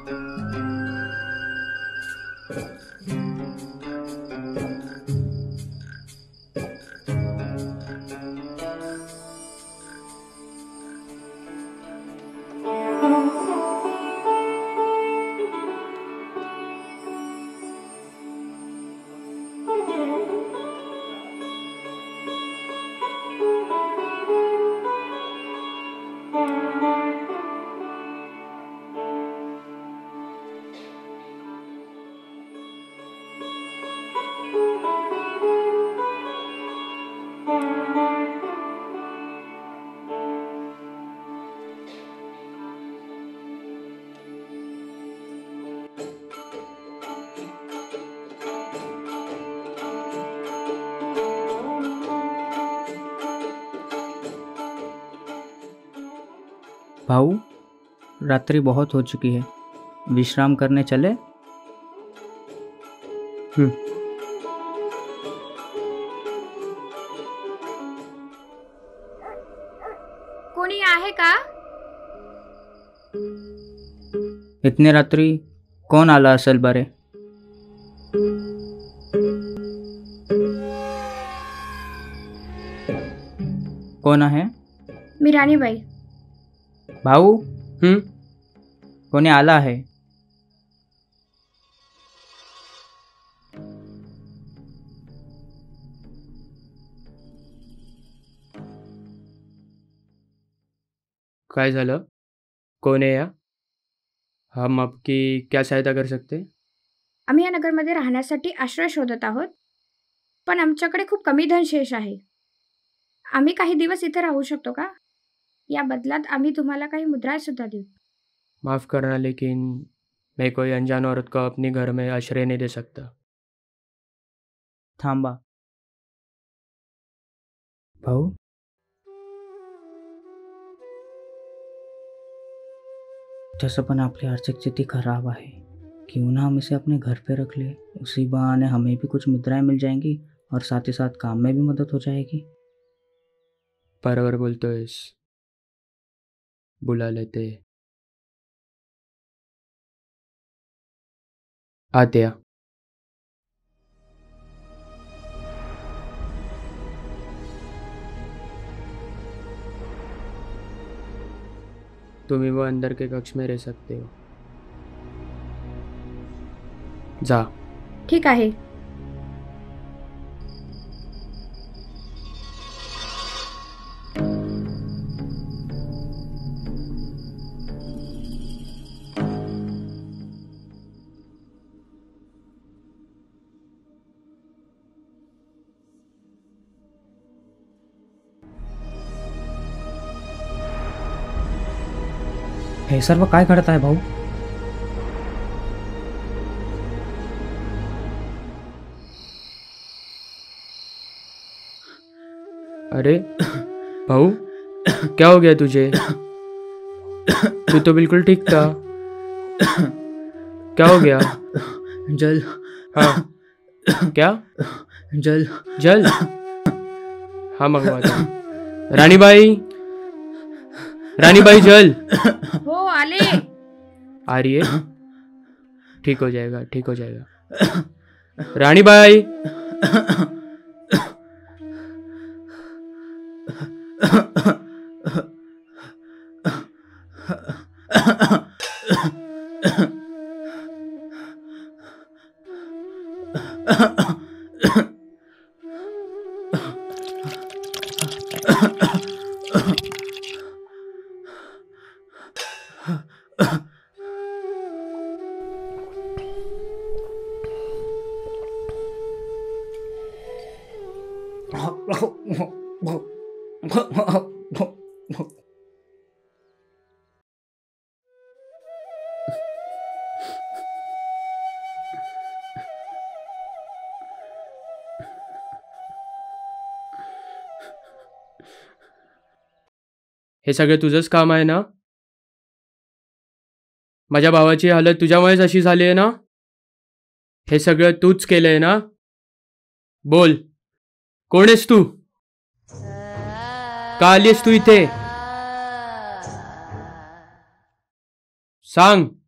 भाऊ, रात्रि बहुत हो चुकी है, विश्राम करने चले? कोणी आहे का? इतने रात्री कोण आला असेल बरे? कोण आहे? मी राणीबाई. भाऊ, कोणी आला आहे? काय झालं? कौन है या? हम आपकी क्या सहायता कर सकते? आम्ही या नगरमध्ये राहण्यासाठी आश्रय शोधत आहोत, पण आमच्याकडे खूप कमी धनशेष आहे. आम्ही काही दिवस इथे राहू शकतो का? या बदलात आम्ही तुम्हाला काही मुद्रा सुद्धा देऊ. माफ़ करना, लेकिन मैं कोई अनजान औरत को अपने घर में आश्रय नहीं दे सकता. थांबा. भाऊ, जैसे पण आपकी आर्थिक स्थिति खराब है, क्यों ना हम इसे अपने घर पे रख ले. उसी बहाने हमें भी कुछ मुद्राएं मिल जाएंगी और साथ ही साथ काम में भी मदद हो जाएगी. बराबर बोलते हो. बुला लेते. आते या. तुम्ही वो अंदर के कक्ष में रह सकते हो. जा. ठीक आहे. हे सर्व काय घडत आहे भाऊ? अरे भाऊ, क्या हो गया तुझे? तू तो बिल्कुल ठीक था. क्या हो गया? जल. हाँ. क्या? जल. जल? हाँ, मंगवाता हूँ. रानीबाई, रानीबाई, जल. हो, आले. आ रही है? ठीक हो जाएगा, ठीक हो जाएगा. रानीबाई. हे सगळं तुझंच काम आहे ना? माझ्या भावाची हालत तुझ्यामुळेच अशी झाली आहे ना? हे सगळं तूच केलंय ना? बोल, कोण आहेस तू? का आलीस तू इथे? सांग.